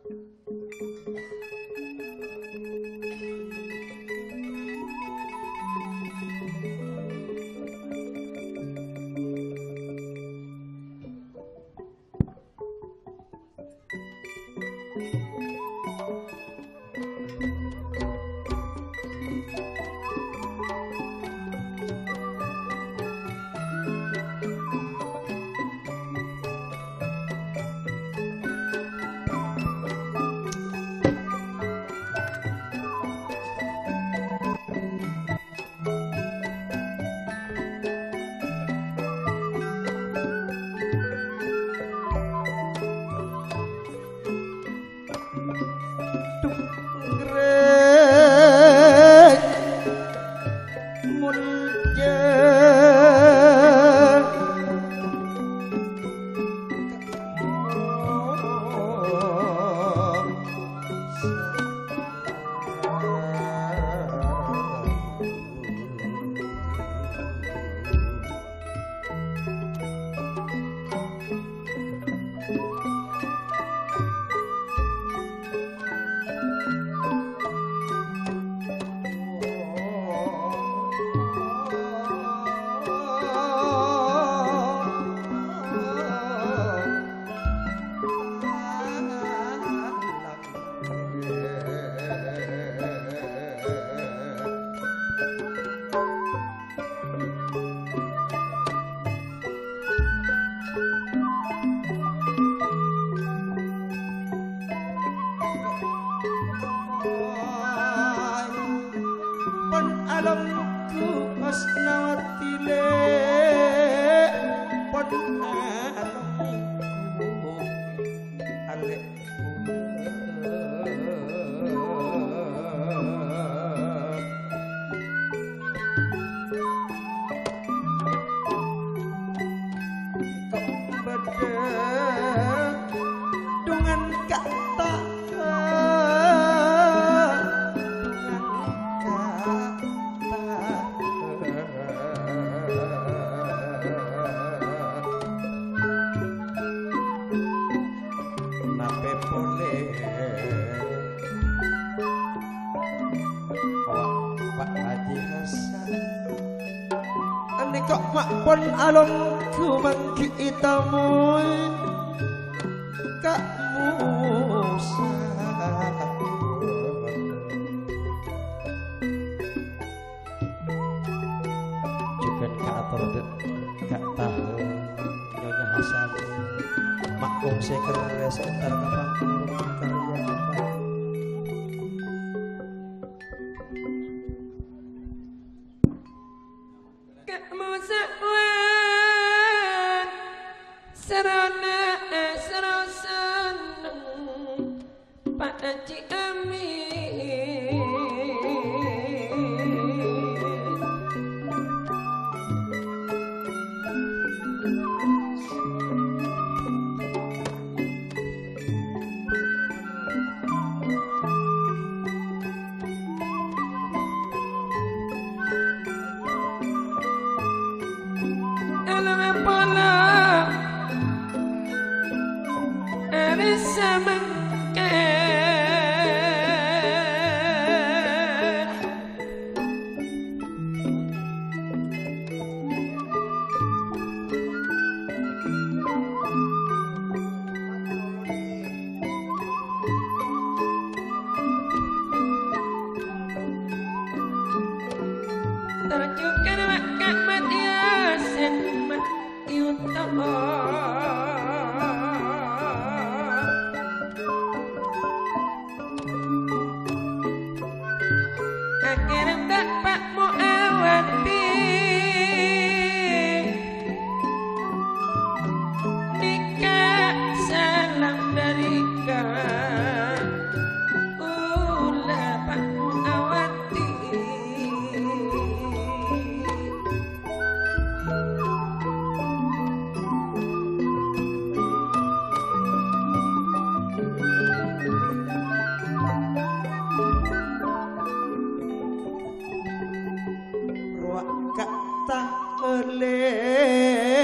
Pon alon ku mangki itamoy Kak Musa juga kaator dek gak tahu Nyonya Hasan maklum seker sekitar kapang karya Kak Musa Sarana Sarasan Pak Haji Amin Alam pola sama terjukan wakak matiasan mati utama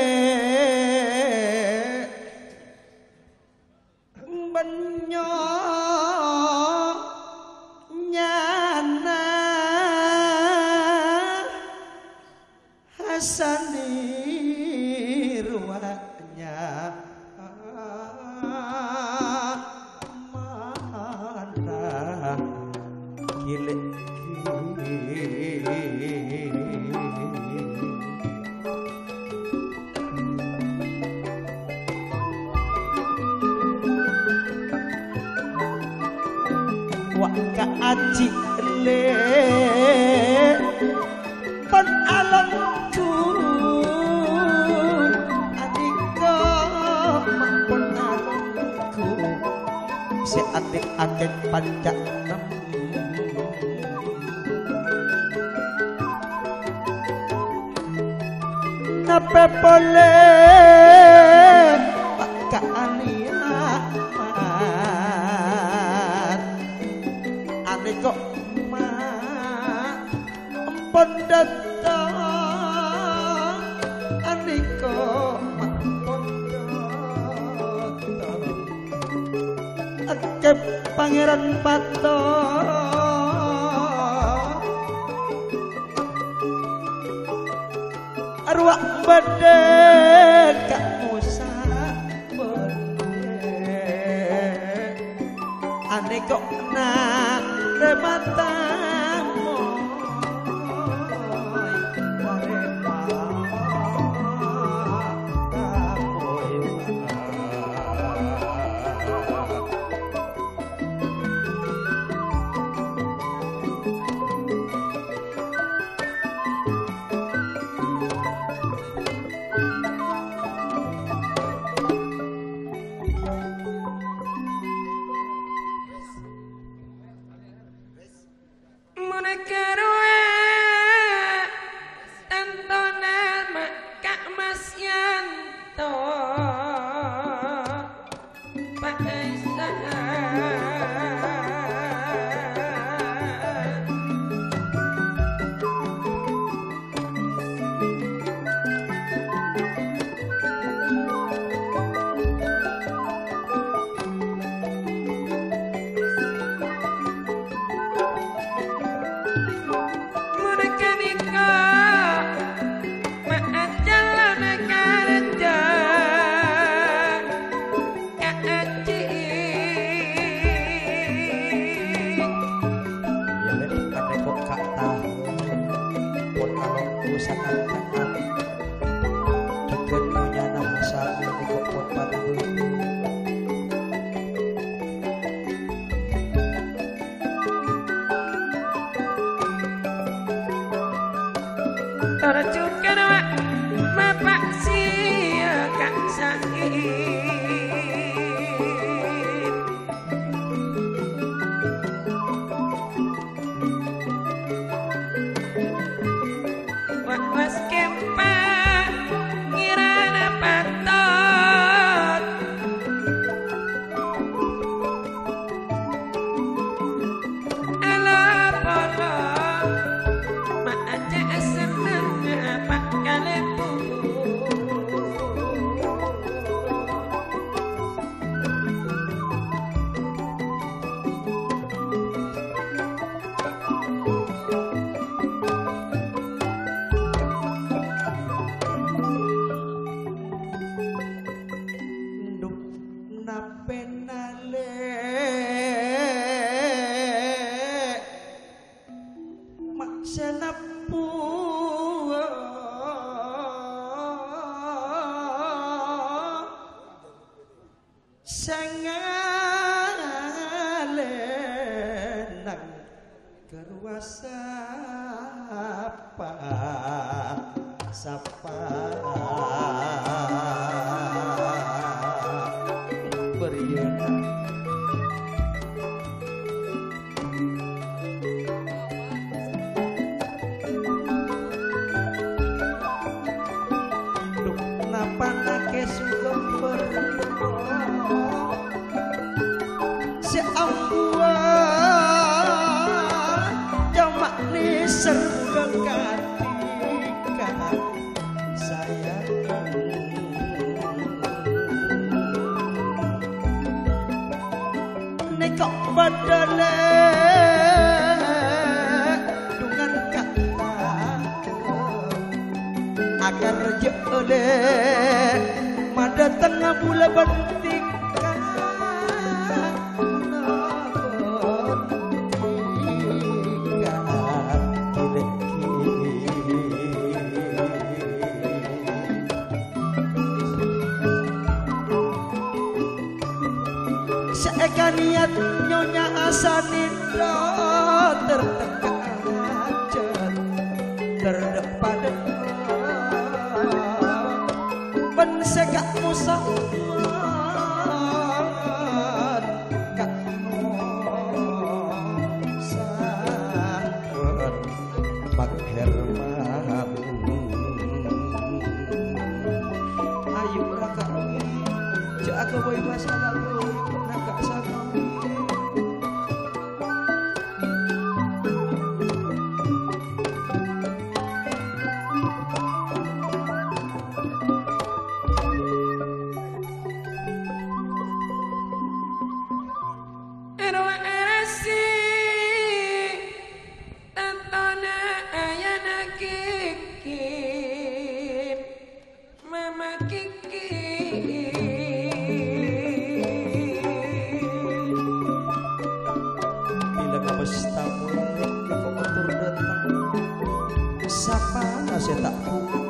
banyak gilik wak ka aji le pon alam tu adika pon alamku si adik-adik pancak nem nape boleh pak aliamat ane kok empon datang ane kok empon datang akep pangeran pato arwah badhe kamu sabone ane kok nak rematamu seeka niat nyonya asanindra terdekat terdepan pensegak musawan kak musawan pak herman ayo rakawi jaga boy bahasa lalu naga sakawi saya tak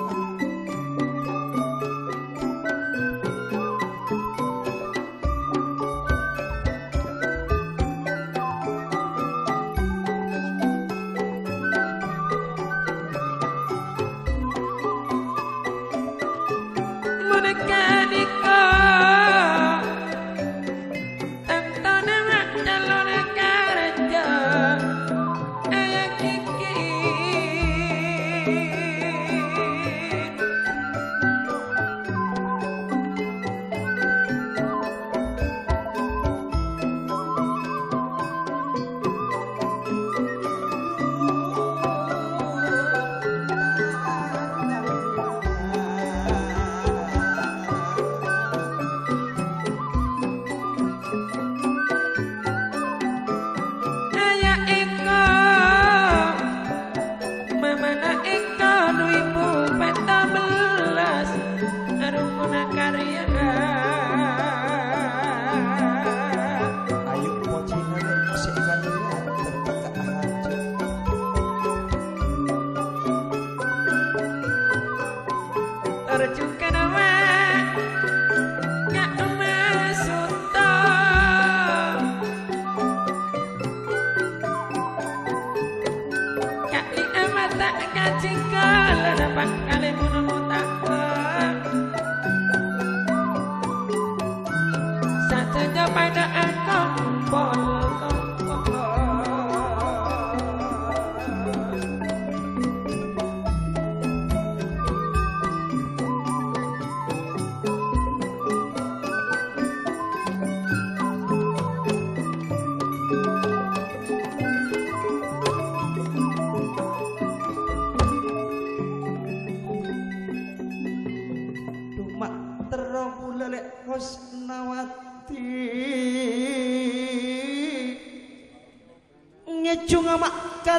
ngejung amak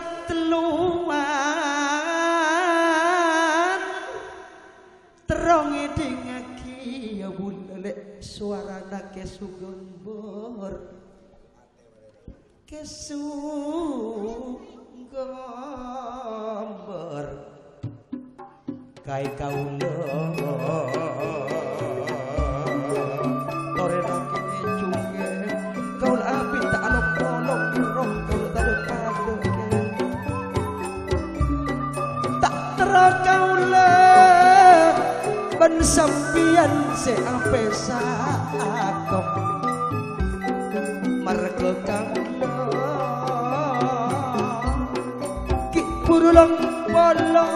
katluan terong edingaki ya bulelek suarana kesugombor kesugombor kai kaula torena ngejunge kaul api tak alok-alok roh kaul tade padoke tak terakaula ban sampian se ape saakok marga kaula ki burulong bolong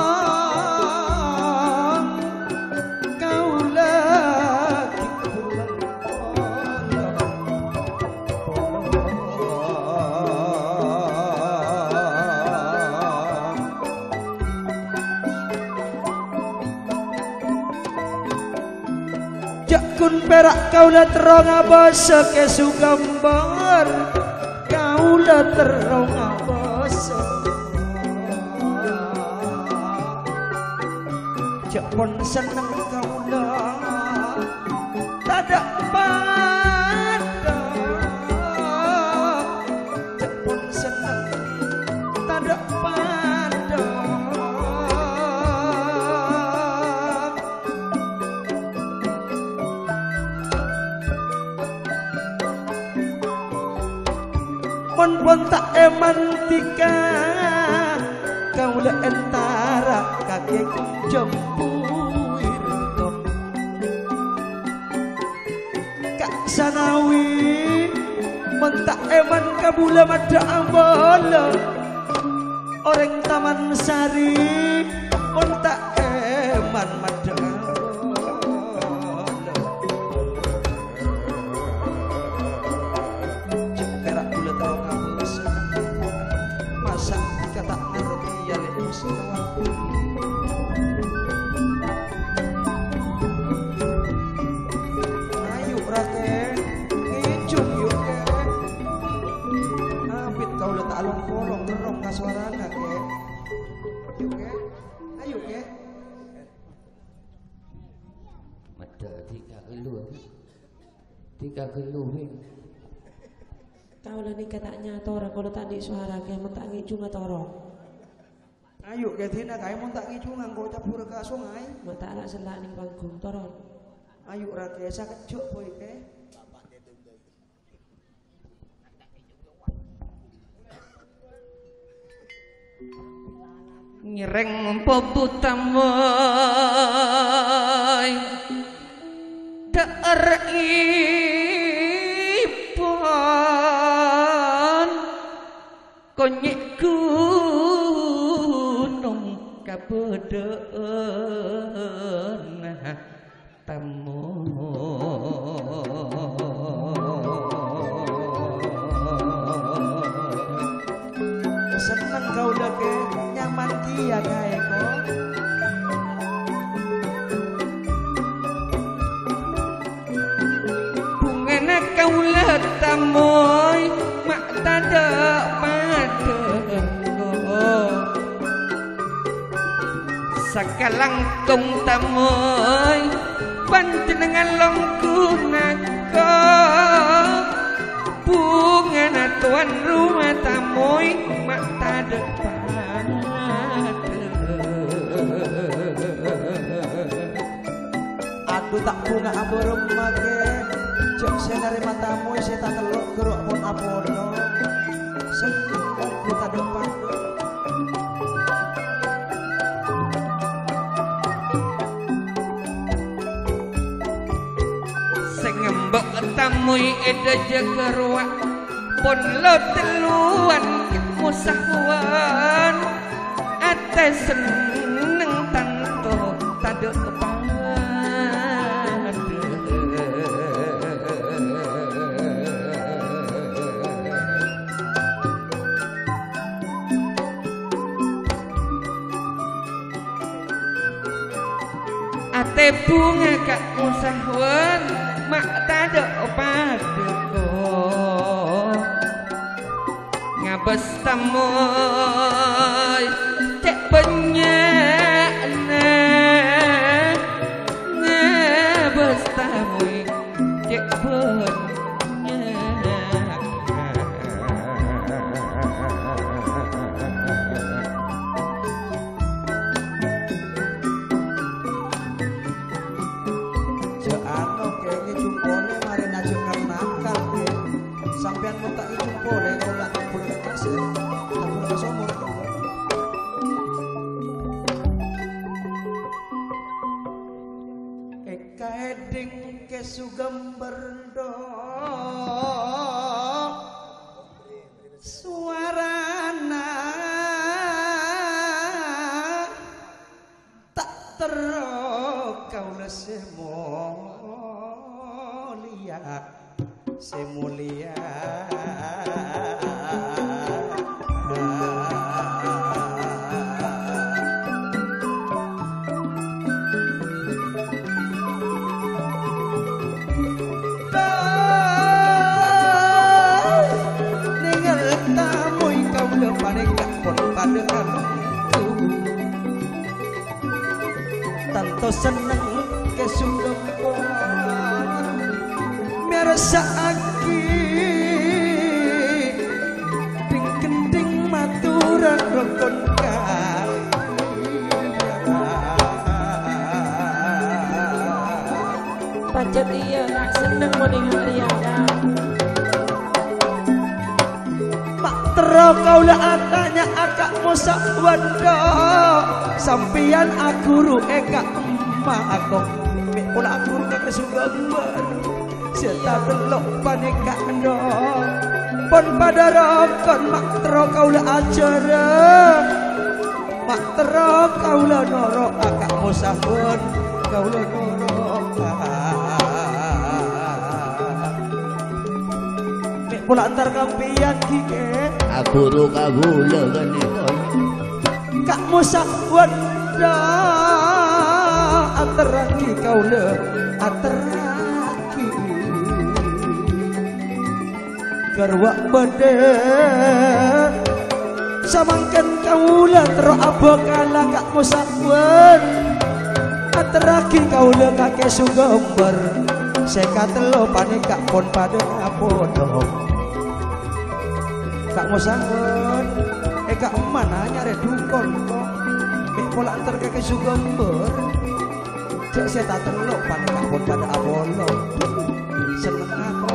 kun perak kaula terong abasa kesugambar kaula terong abasa cek pon seneng kaula tadak pada cek pon seneng tadak pada pon tak emantika kaula entara kakek jempuirto kak sanawi mentak eman kabula mada ambala orang taman sari mentak eman mada ayo rakyat ngicuk yuk ke abit kau letak along kolong gerong kasuarana ke yuk ke ayo ke mata tiga geluh kau lah ni katanya tora kalau tadi suara kayak mentak ngicung atau orang ayo ke tina kayak mau tak ngicungan kau capur ke sungai mata anak selak ning panggung toron ayo rakyat sakit cuk boy ke nyereng pobutamai daeripon konyek gunung kabeden tamu seneng kau lagi nyaman kia kae ko bungana kau letamoy mak tada padengo sakalang kong tamoy panjenengan longkunaka bungana tuan rumah tamoy mak tada aduh tak bunga aborong make jok saya dari matamu saya tak teluk gerok pun apono seneng aku tak depan sengembok tamoy eda jagarwa pon lo teluan musawan ate seneng tanto tade ate bunga kak musawan mak tade padeko ngabes tamoy cek penyana ngabes tamoy cek kaeding kesugam berdo suarana tak terkau semulia tanto seneng kesungguh merasa aki pingkenting maturan rokon pancet iya nak seneng mau ningali ada kaula atanya akak mosak wanda sampian aguru eka emak aku mek pola aguru kakek sugengber serta delok paneka ndo pon pada rokon mak tero kaula acara mak tero kaula norok akak mosak wan kaula norok mek pola antar kampian kike aguru kabula kan kak mosak wanda ateraki kaula ateraki garwa badan samangken kaula tero abokala kak mosak wan ateraki kaula kakek sugomber sekatelo panika pon pada apodo kak mosangon kak mana nyare dukon kok mek pola antar kakek sugomber cek saya tak telok panika pon pada apolo seneng aku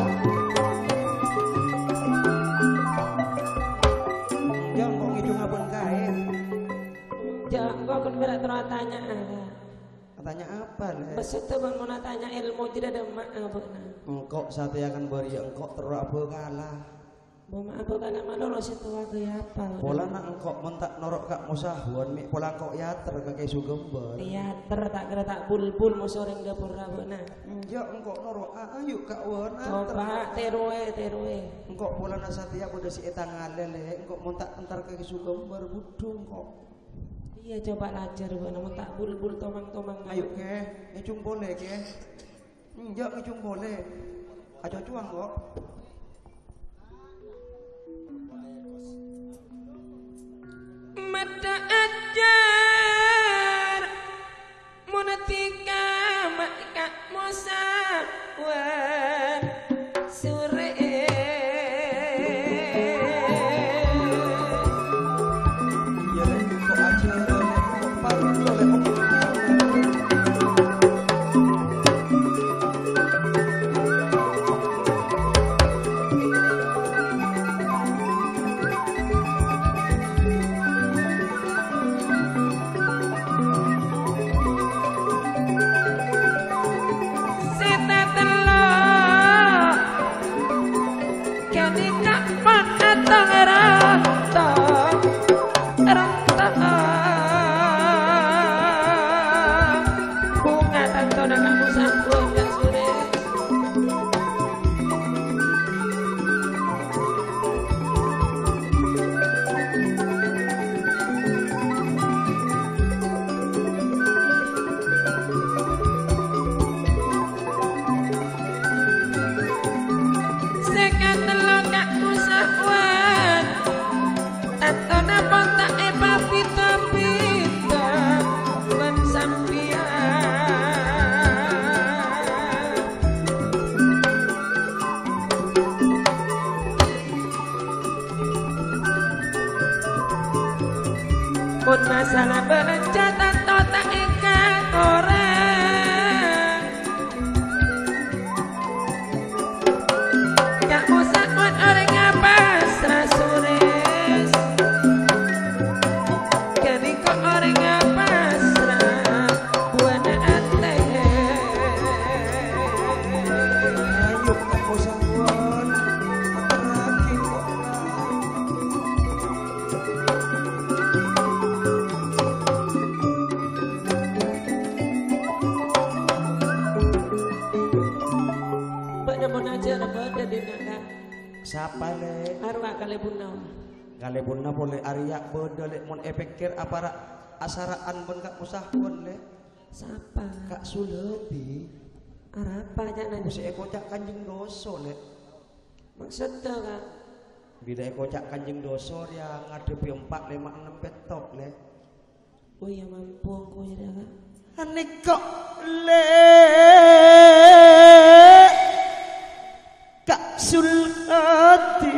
jangan kok ngijung abon kae jangan kok kan berat terus tanya tanya apa le besok tuh bang mau tanya ilmu tidak ada mak apa engkau satu yang akan beri engkau terus apa kalah Boma apa kana malolo situ aku ya apa. Pola nak engkau mentak norok kak musahun mik pola engkau yater kakek sugembel. Teater tak kira tak bulbul mau soreng dapur rabona. Ya engkau norok ayo kak wan. Coba teroe. Engkau pola nasatia bodoh si etang ngalele engkau mentak entar kakek sugembel budung kok. Iya coba lajar bona mau tak bulbul tomang. Ayo ke, ngecung boleh ke. Ya ngecung boleh. Aja cuang kok. Mata ajar munatika maka musawan sore ya lek kok ajar lek kok parlo lek masalah berencana tak ikat orang gak usah buat orang apa serasures jadi kok orang apa serah buat ate ayo kak bosan lagi kok siapa le? Arwah kali bunna boleh ariak bodoh le mon epikir apara asaraan pun kak musahun le siapa? Kak Sulebi Arapa aja nanya si ekocak kanjeng doso le maksudnya kak? Bida ekocak kanjeng doso yang ngadepi 4, 5, 6 petok le oh iya mampu aku ya kak aneh kok le Kak Sulati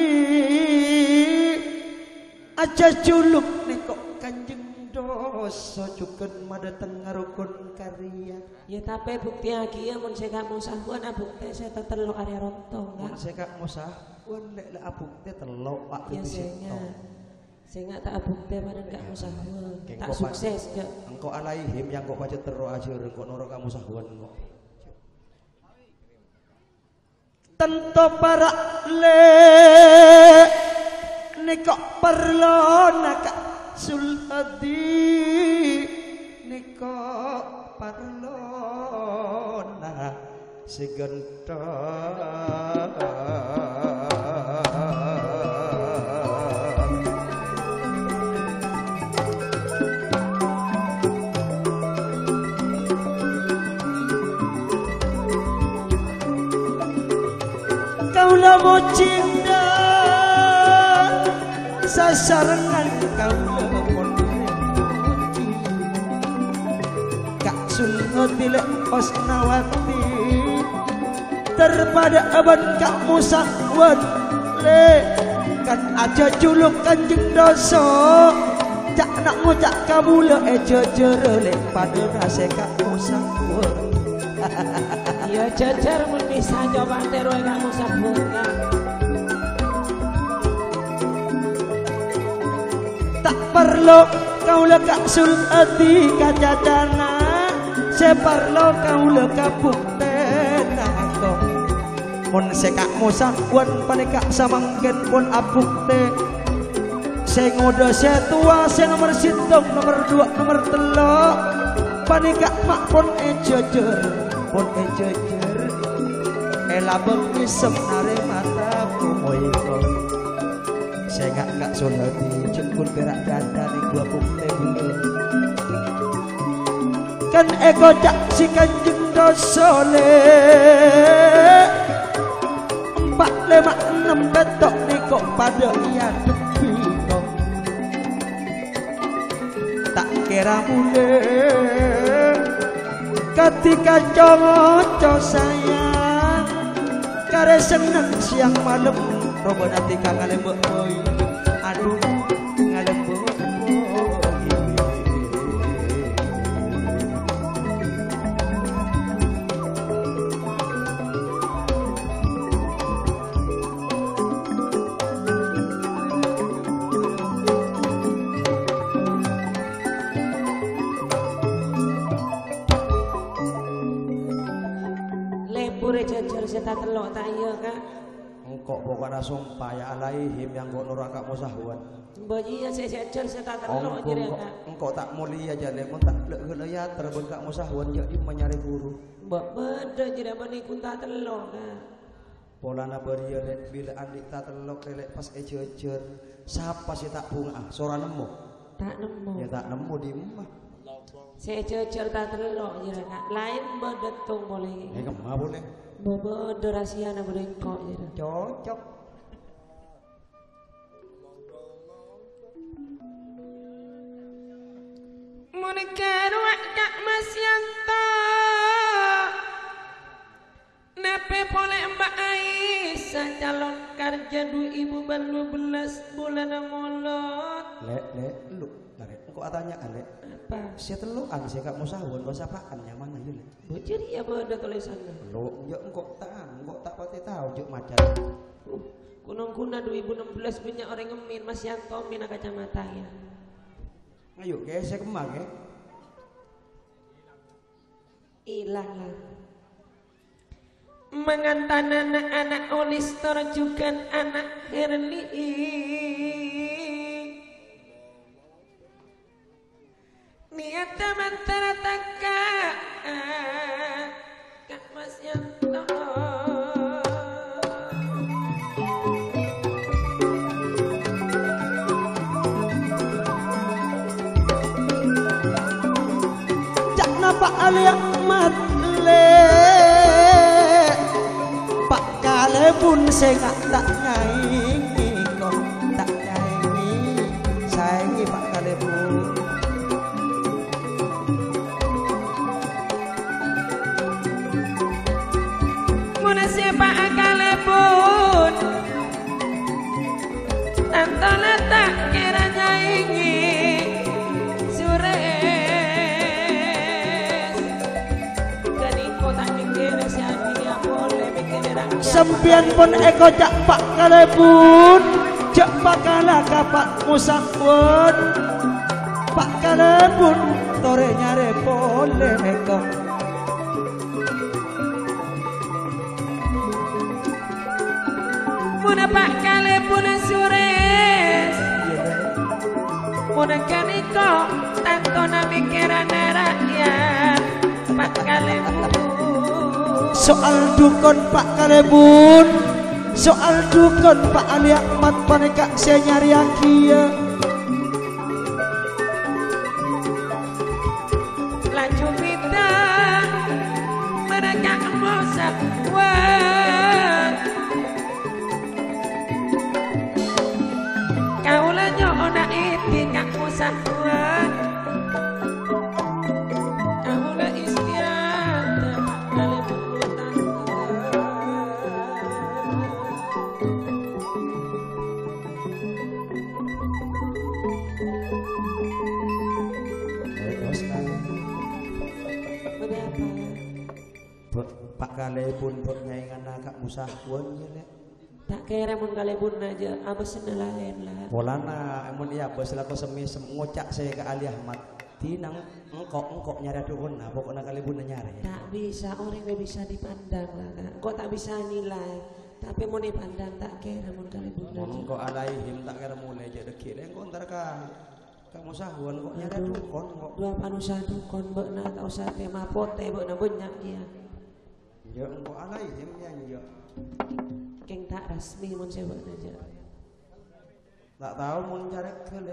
aja juluk nih kok kanjeng doso cuken mada tengah rukun karya ya tapi bukti lagi ya mun saya gak mau sahuan bukti saya tertelok area rontong mun saya gak mau sah wan lek abuk teh telok Pak ya saya nggak tak abuk teh pada nggak musahwan tak engko sukses ya engkau alaihim yang kau baca terus aja engkau norok kamu sahwan kok tentu para le nikok perlo nak suladi nikok perlo nak segenta kaulah mau cinta sasarangan kaulah pondoti kak sunoti lek osnawati terpada abad kak musahwan le kan aja juluk kanjeng dosa cak nak ngucak kabula jejere le pada rasa kak musahwan ya jajar bisa coba terus kamu sabungan tak perlu kau lekak sulati kacacana separlo kau lekak buktena kau mon sekak musahwan panikak samangken pun abukte saya ngoda saya tua saya nomor sitong nomor 2 nomor 3 panikak mak pun ejejer pun ejejer elabeng isem nare mata kumoiko saya gak sulati cekun berak dada di gua bukte dulu kan ego cak si kanjeng dosole 4, 5, 6 betok nikok pada iya depi kok tak kira mulai ketika congo sayang kare seneng siang malam robo nanti kang ngalembek boy aduh ngalembek jajar saya telok tak iya kak engkau pokoknya sumpah ya alaihim yang kau nurak kak musahwan bagi ya saya jajar saya telok jadi kak engkau tak mulia aja deh tak lek ya terbun kak musahwan jadi mencari guru beda jadi bani kun tak telok kak polana beria lek bila andik tak telok lek pas ejejer siapa sih tak bunga seorang nemu tak nemu ya tak nemu di rumah saya jajar tak telok jadi kak lain bedetung boleh kemana boleh bobo rahasia na berengkok ya. Cocok. Munikar wak kak Mas Yanto Nape polek Mbak Aisyah calon kerja 2012 bulan molot. Lek lu lek engkau tanya kan lek apa saya telukan saya kak musahwan bahasa apaan yang mana ya lek bocor ya ada tulisannya lo ya engkau tak pati tahu juk macam kunung-kuna 2016 punya orang ngemin Mas Yanto mina kacamata ya ayo kayak saya kemang ya hilang lah mengantar anak-anak Olistor juga anak Herli niat teman-teman takak kak Mas Yanto cak napa aliak mat le pak kale pun saya tak nyaingi kok tak nyaingi sayangi pak kale pun siapa akale pun antara tak kira nyaingi sures gani kota mikir si adi ya boleh mikir sempian pun eko cak pak kalebun cak bakala kapak musawon pak kalebun tore nyare pole eko muna pak kalebun sures muna kaniko tanto na mikiran rakyat pak kalebun soal dukun pak kalebun soal dukun pak Ali Ahmad paneka saya nyari akia laju kita mereka emosak wah kaulanyo ona iti kak emosak wah kaula istiada kali bulutan Pak kalebun buat ngaingan agak musahun ya tak kira mun kalebun aja abis lain lah polana emun iya bos laku semi ngocak saya ke Ali Ahmad tinang engkok nyari dukun nah pokoknya kalebun nyari tak bisa orang gak bisa dipandang lah kak kok tak bisa nilai tapi mau dipandang tak kira mun kalebun aja engkok alaihim tak kira mulai jadi kira engkok ntar kamu sahun kok nyari dukun kok dua panusa dukun beuna tak usah tema pote beuna banyak dia ya engkau alaihim nyanyi keng tak resmi mun sewa aja tak tahu mau cari ke le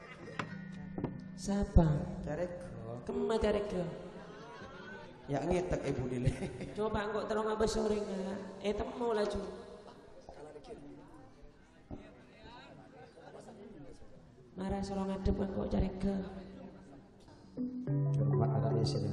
siapa cari kemana cari ke ya ngetek ibu dile coba engkau terong abis sore temu laju marah suruh ngadep engkau cari ke coba ada di sini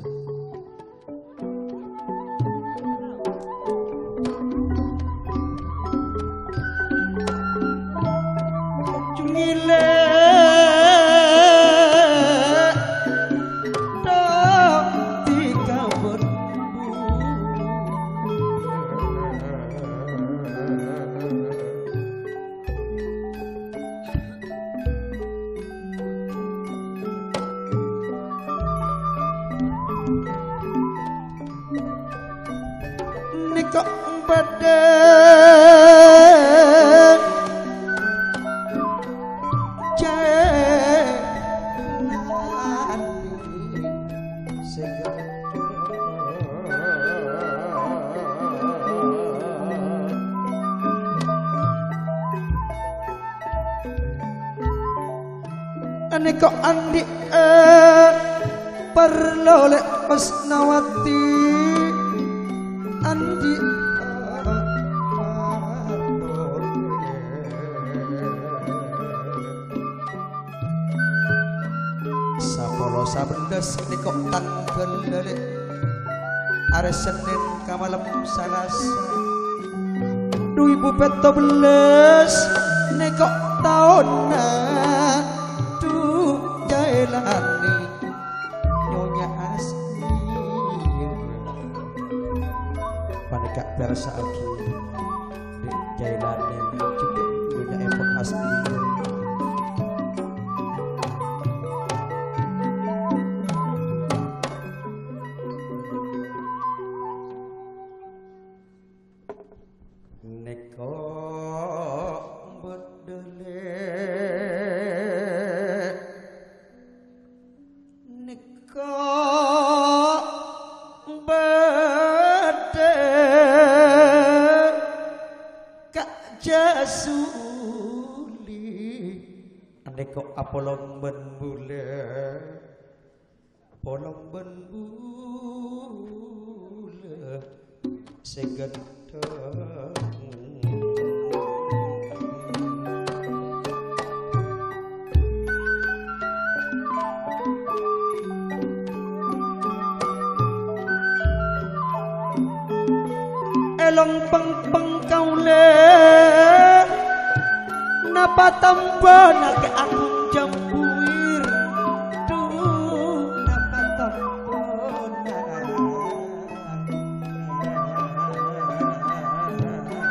kok badan jalan segala ane kok andi perlu lek Masnawati andi sapolo sabendes nikok tanggal lele are Senin ka malam Salasa 2017 nikok tahun tuh jailani nyonya asli panikak bersa aki di jailani juga punya epok asli kok apolong ben bule polong ben bule segenteng elong peng kaule napa tambana ke aku jambuir tuh napa tambana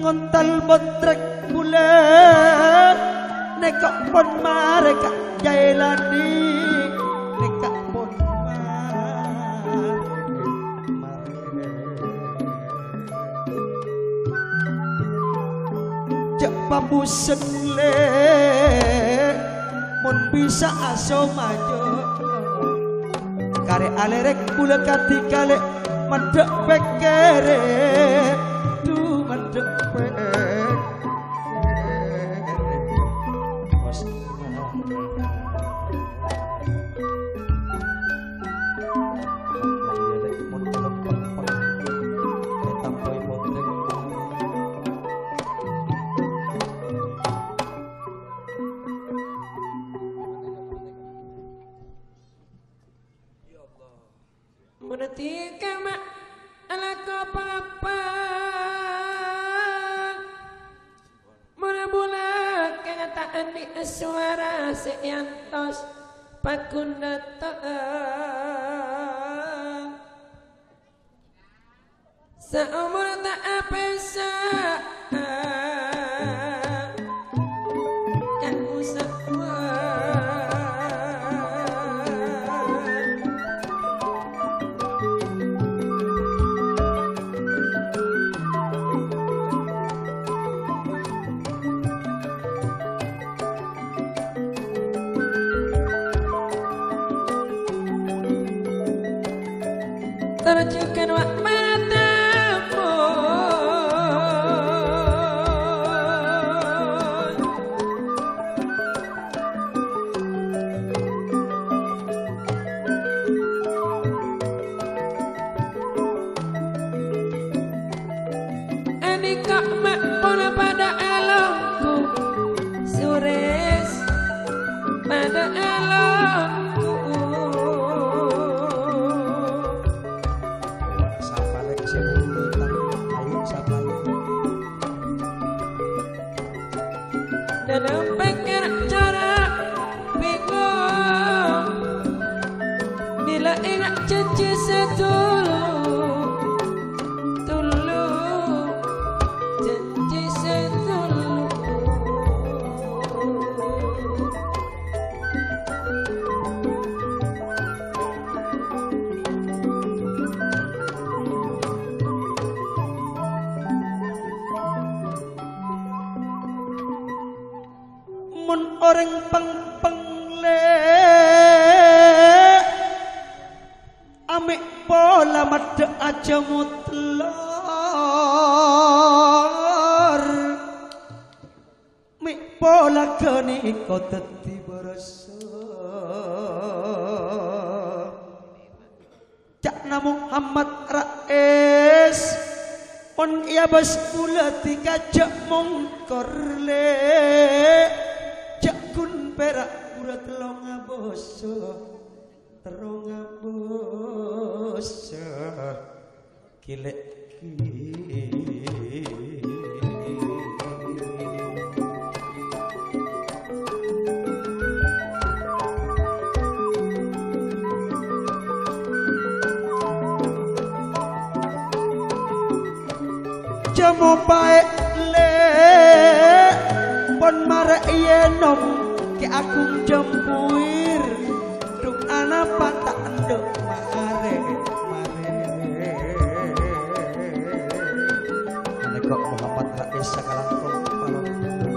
ngontal botrek bulan nekok pon mareka jailani nekak pon cek pambusen le mun bisa aso maju kare alerek bula kati kale mandek pekere du mandek pekere Menetika mak ala ko papa Muna bulan kenyataan di suara seyantos pakundata seumur tak apesa yang usah terjukan wak matamu adik kok mak pola pada alongku sures pada alongku dalam pikir cara bingung bila ingat janji setulu janji setulu mun orang peng le amik pola made aja mutlor mik pola keni ko dadi berasa cak na Muhammad Rais on iya bas pula dikajak mongkor le kun perak urat telong aboso kilek jamu baik le pon mare yenom ke akung jempuir duk ana patak nduk mare ane kok Muhammad Rais sakalang kong palong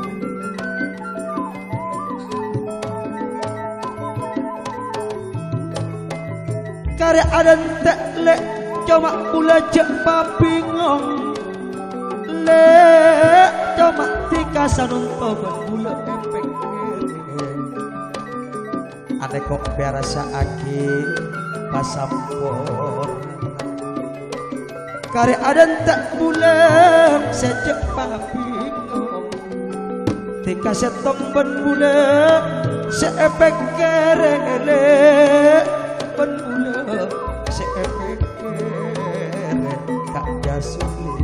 karya adan tekle cuma pula jek papingong le cuma dikasan untuk berbula empek ane kok berasa aki pasampor kare adan tak bulan sejak papingong dikaset tong ben bulan seepek kerele ben bulan seepek kere kak jasuli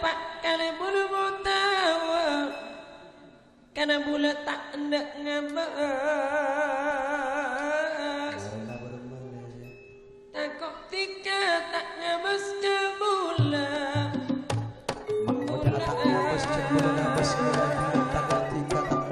pak kali bulu tawa karena bulat tak hendak ngabas takut tika tak ngabas ke bulat udah tak ngabas ke bulat ngabas ke takut tika tak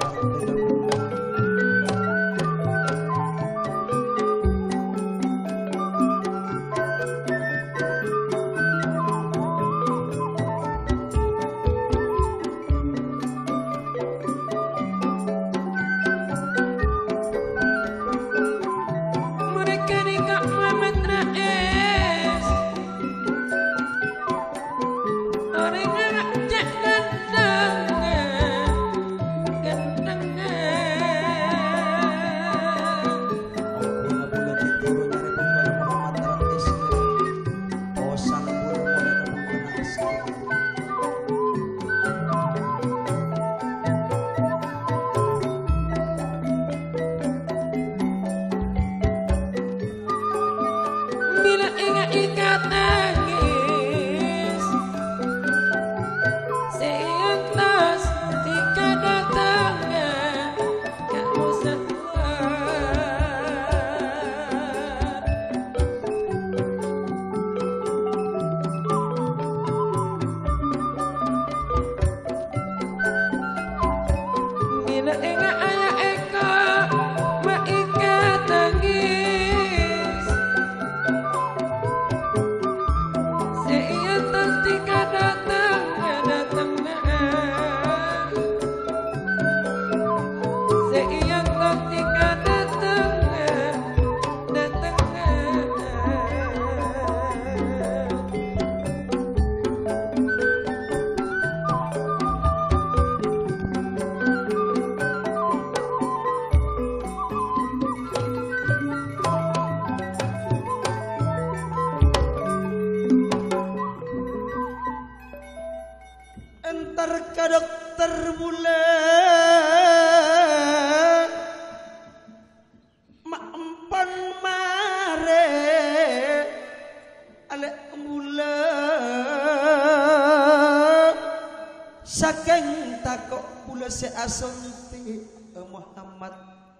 Asunti Muhammad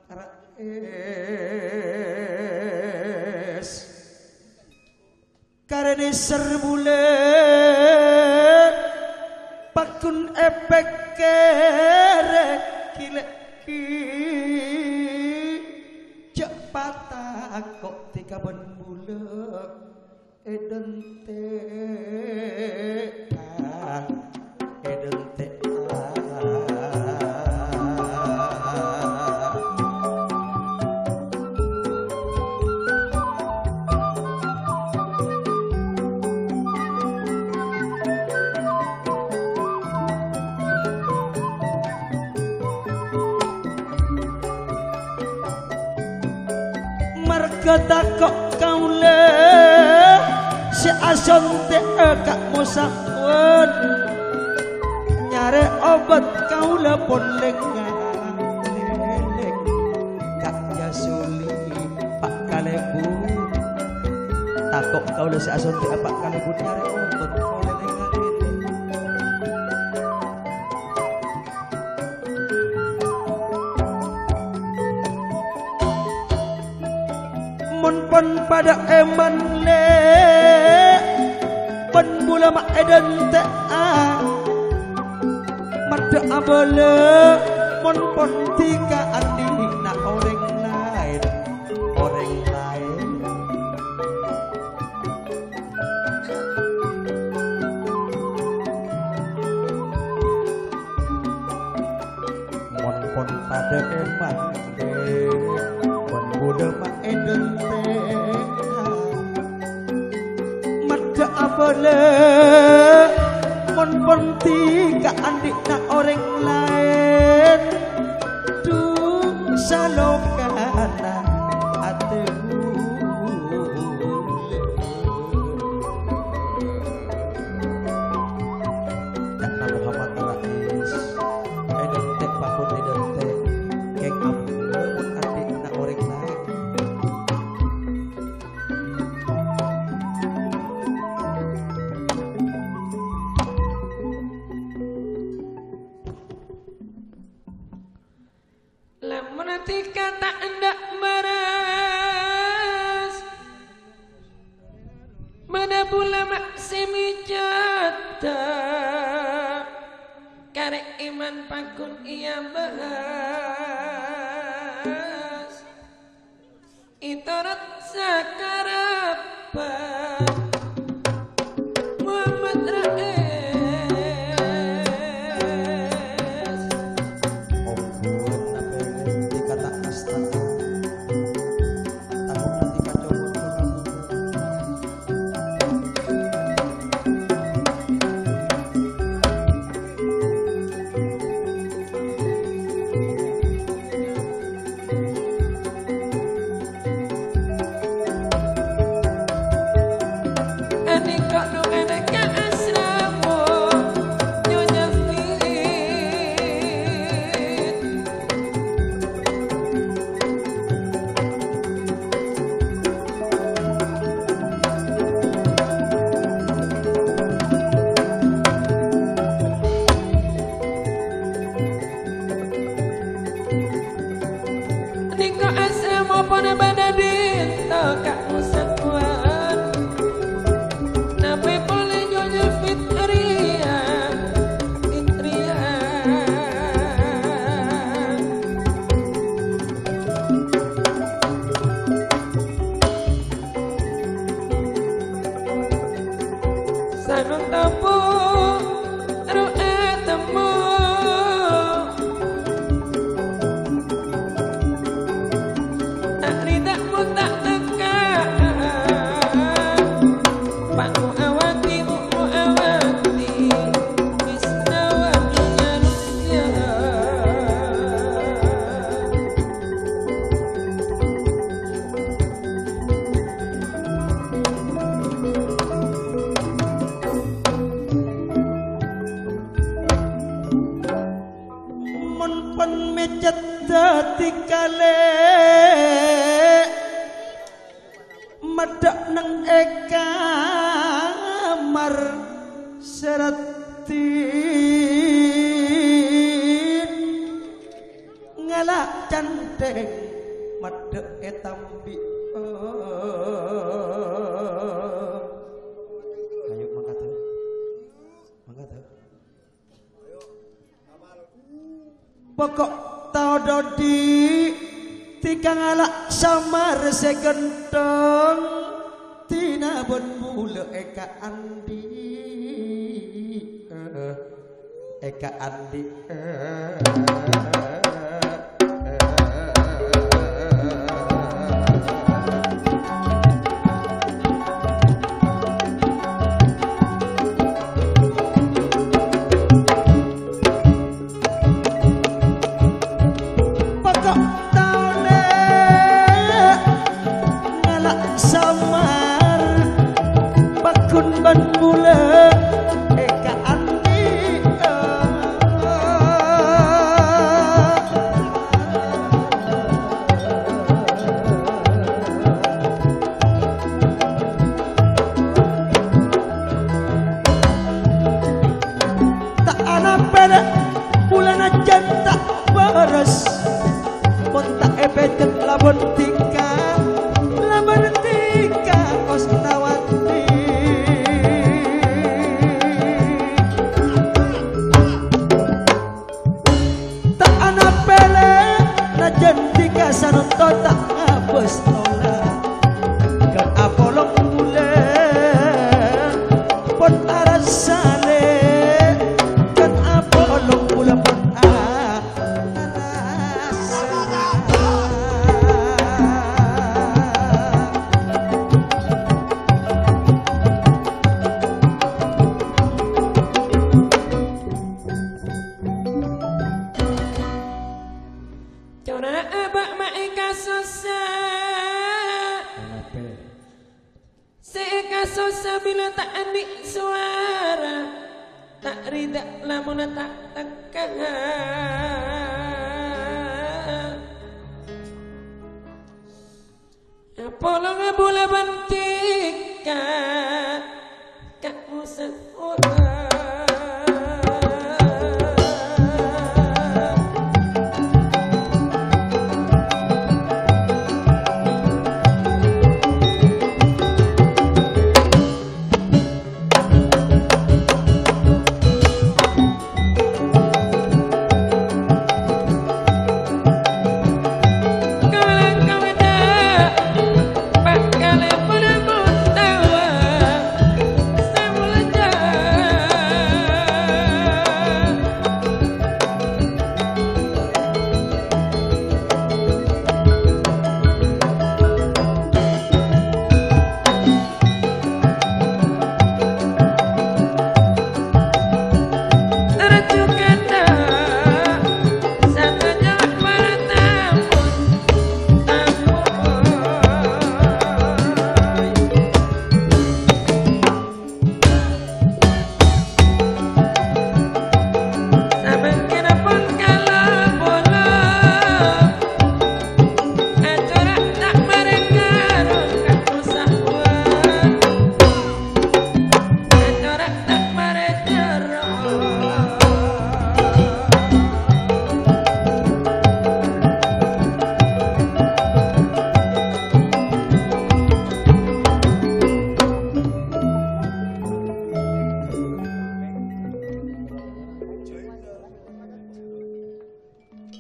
Rais karena serbule pakun epek kere kileki cepat kok tiga bulan edente edente kata kok kau le si ason te kak musawon nyare obat kau le pon lek kak jasuli pak kalebu takok kau le si ason te pak kalebu nyare obat kau le pon pada eman le pon bula ma eden te a mada abole mon pon tika andi na orang lain mon pon pada eman le pon bula ma eden abole mon ponti ka andik na orang lain tu salokana atehu karena Muhammad Rais edente pakun edente kek abole mon andik na orang lain ketika tak hendak meras mana pula maksimi jata karek iman pakun ia bahas itorat sakarapan Muhammad Rais obor tapi dikata astana takut nanti kacau pokok tau dodi tikang alak samar segentong tina bon mula eka andi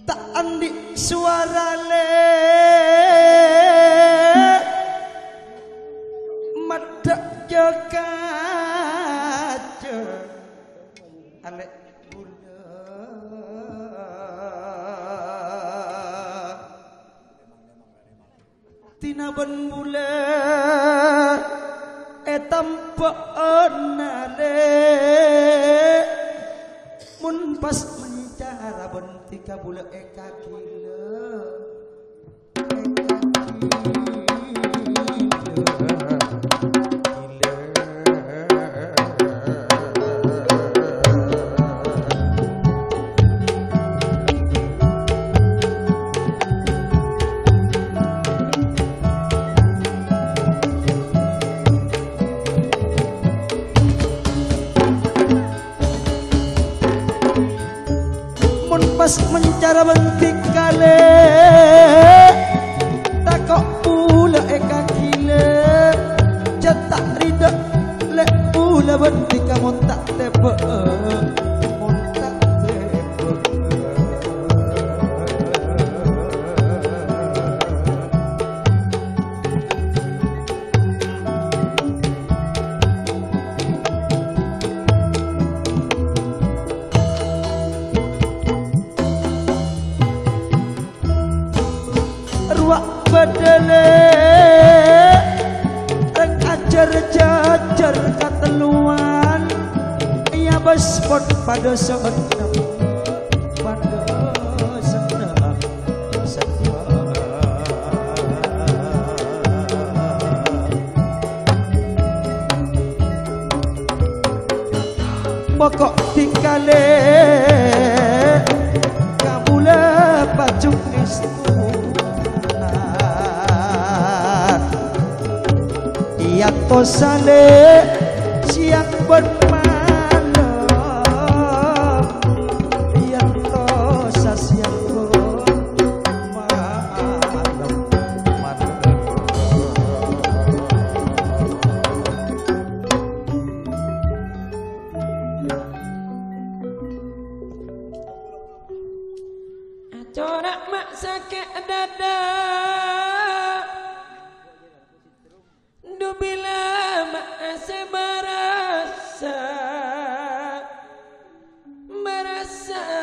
tak andi suara le madak jaga alek bula tina ben bula tampa nale mun pas mencara bentika bula eka gila pas mencara bentik kale takok pula eka gila cetak rida lek pula bentik kamu tak tepe montak tepe badale rek ajar jajar kateluan ya bespot pada seneng pada seneng pokok tingkale kabula pajuk istu yang tosale siang bermalam yang tosa siang bermalam acorak mak sakit dada bila maase barasa